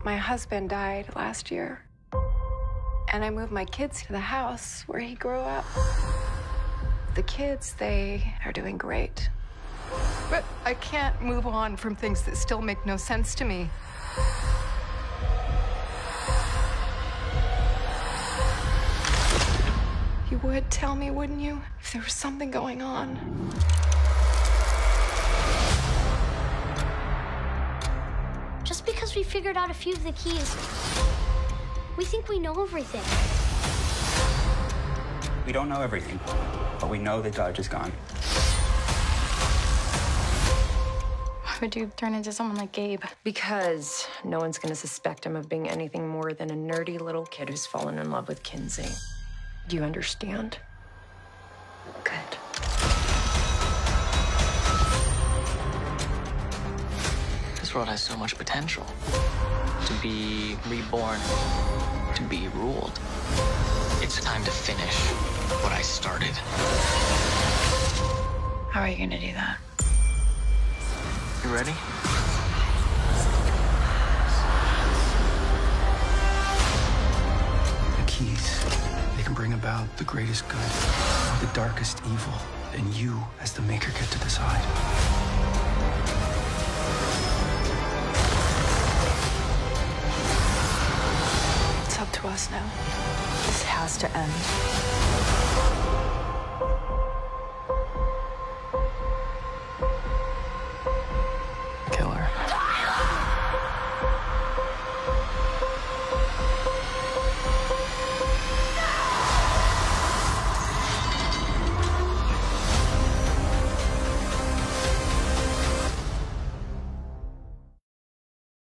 My husband died last year, and I moved my kids to the house where he grew up. The kids, they are doing great. But I can't move on from things that still make no sense to me. You would tell me, wouldn't you, if there was something going on? Just because we figured out a few of the keys, we think we know everything. We don't know everything, but we know that Dodge is gone. Why would you turn into someone like Gabe? Because no one's gonna suspect him of being anything more than a nerdy little kid who's fallen in love with Kinsey. Do you understand? Good. This world has so much potential. To be reborn, to be ruled. It's time to finish what I started. How are you gonna do that? You ready? The keys, they can bring about the greatest good, the darkest evil, and you, as the maker, get to decide. It's up to us now. This has to end.